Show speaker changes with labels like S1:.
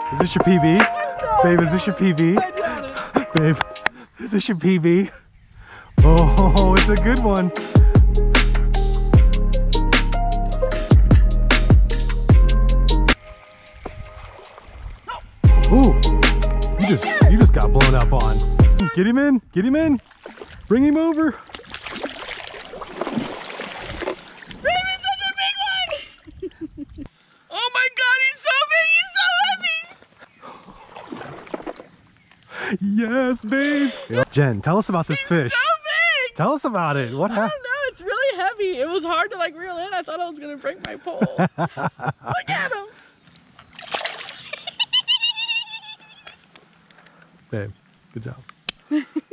S1: Is this your PB?
S2: No,
S1: Babe, is this your PB?
S2: I doubt it.
S1: Babe, is this your PB? Oh, it's a good one. Ooh, you just got blown up on. Get him in, get him in. Bring him over.
S2: Babe, it's such a big one! Oh my god, he's so big, he's so heavy!
S1: Yes, babe. Jen, tell us about this fish.
S2: So big!
S1: Tell us about it. What
S2: I
S1: happened?
S2: don't know, it's really heavy. It was hard to like reel in. I thought I was gonna break my pole. Look at him!
S1: Babe, good job.